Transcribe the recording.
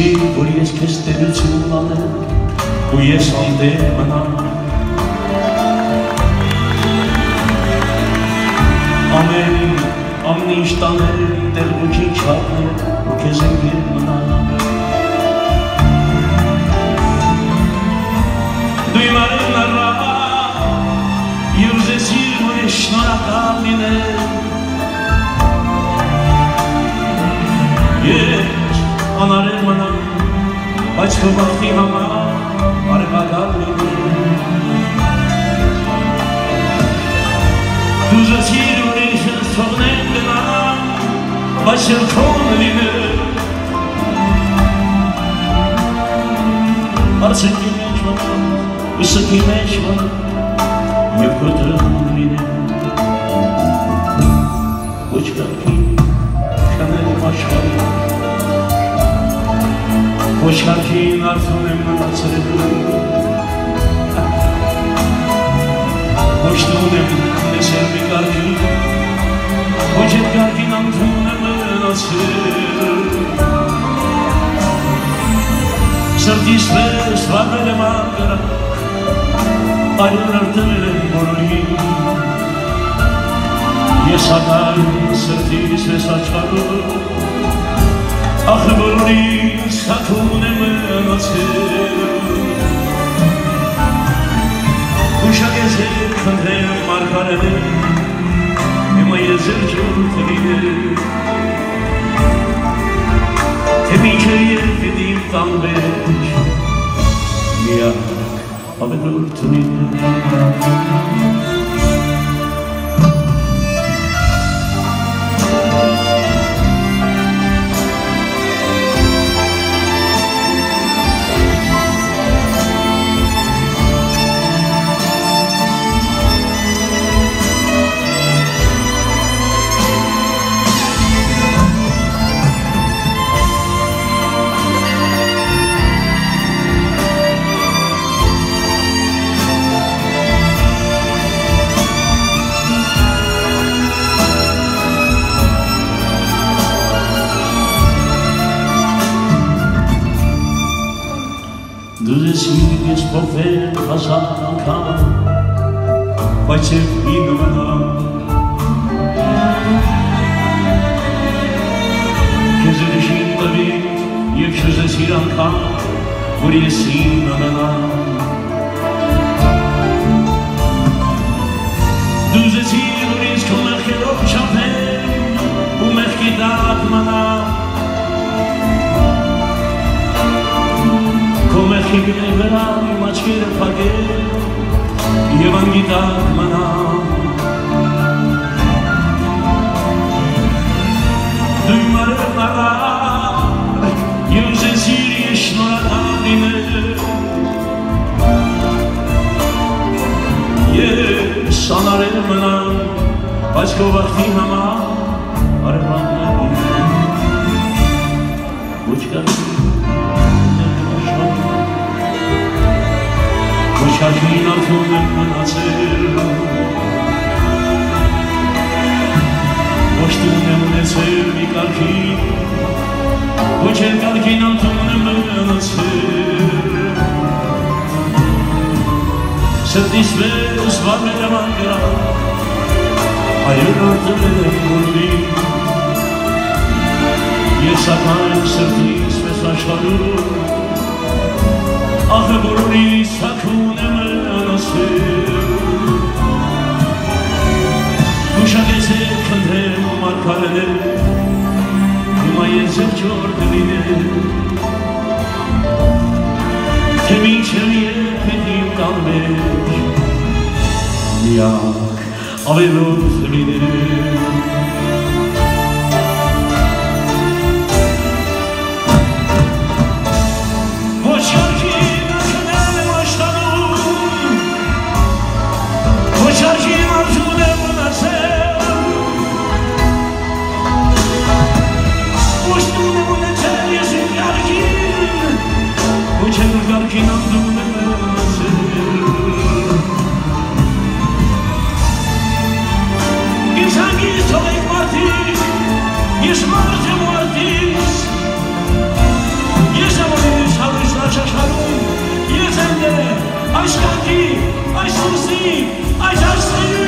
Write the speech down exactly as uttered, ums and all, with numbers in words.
Գիտեցի, որ ես քեզ տերություն անեմ ու ես անդեր մնամ Ամեն, ամեն ինչ տանել, դեր ոքի չապնել ու քեզ ընկեր մնամ Դու իմ արևն առա, և ուզեցիր, որ ես շնորհակալ լինեմ Ես անարել մնամ, բայց քո բախտի համար արևակալ լինեմ Դու ուզեցիր, որ ես ինձ թողնեմ գնամ, բայց էլ քոն լինեմ Արցենքի մեջ մնամ, ուսկի մեջ մնամ և քո տրոն լինեմ Ոչ կարգի քնեմ աշխարհի Ոչ կարգին արթուն եմ մնացել Ոչ տուն եմ նեսել մի կարգին Ոչ էդ կարգին անդուն եմ մնացել Սրտիս պես վարվել եմ անգրակ Այլն արտել եմ բոլորին Ես ակայն սրտիս պես աչարում Ախ բոլորիս հատուն եմ մնացել Ուշագեզեր խնդրեմ մարգարեներ Հիմա ես էլ ջուրդ լինել Թե մինչև երբ պիտի իմ տան մեջ Միակ ավելորդ լինել Դուզեցիր ես փոխվել հազար անգամ, բայց և ինը մնամ Քեզ ուրիշին տվի և չուզեցիր անգամ, որ ես ինը մնամ Դուզեցիր, որ ես քո մեղքերով չափեմ ու մեղքի տակ մնամ Քո մեղքի գնե վրա իմ աչքերը փակել և անգիտակ մնամ Դու իմ արևն առա և ուզեցիր ես շնորհակալ լինել Ես անարել մնամ, բայց քո բախտի համար արևանալ լինել Ոչ կարգի Ոչ կարգին արթուն եմ մնացել Ոչ տուն եմ ունեցել մի կարգին Ոչ էլ կարգին արթուն եմ մնացել Սրտիս պես վարվել եմ անգրակ Այր արտել եմ բոլորին Ես ակայն սրտիս պես աշխարհում Ախ բոլորիս հատուն եմ մնացել Ուշագեզեր խնդրեմ ու մարգարեներ Հիմա ես էլ ջորդ լինել Թե մինչև երբ պիտի իմ տան մեջ Միակ ավելորդ լինել Ես մարդ եմ ու արտիս Ես aşk acı, aşk seni, aşk seni.